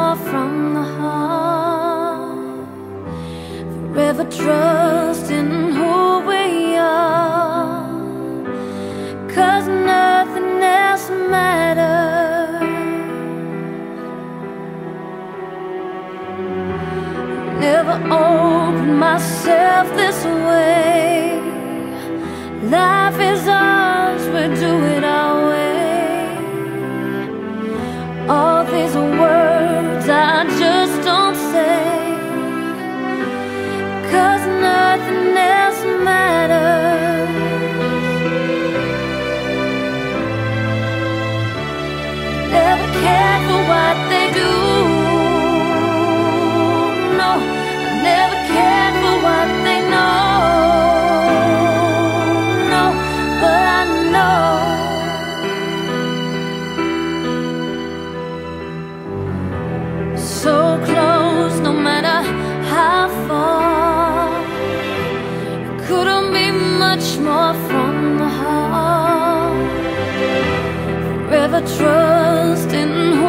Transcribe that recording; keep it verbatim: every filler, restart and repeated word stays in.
more from the heart. Forever trust in who we are, 'cause nothing else matters. Never opened myself this way. Life is ours, we do it our way. All these words I just don't say, 'cause nothing else matters. Never cared for what they do. No, I never cared for what they know. No, but I know so close, no matter how far. It couldn't be much more from the heart. Forever trust in